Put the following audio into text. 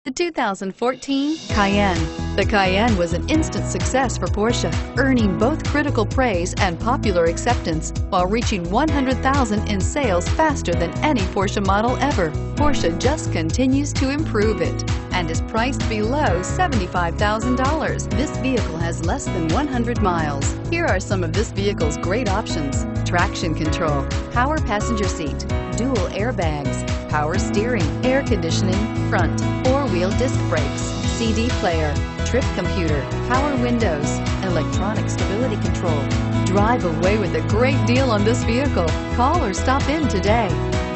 The 2014 Cayenne. The Cayenne was an instant success for Porsche, earning both critical praise and popular acceptance while reaching 100,000 in sales faster than any Porsche model ever. Porsche just continues to improve it and is priced below $75,000. This vehicle has less than 100 miles. Here are some of this vehicle's great options: traction control, power passenger seat, dual airbags, power steering, air conditioning, front, four-wheel disc brakes, CD player, trip computer, power windows, electronic stability control. Drive away with a great deal on this vehicle. Call or stop in today.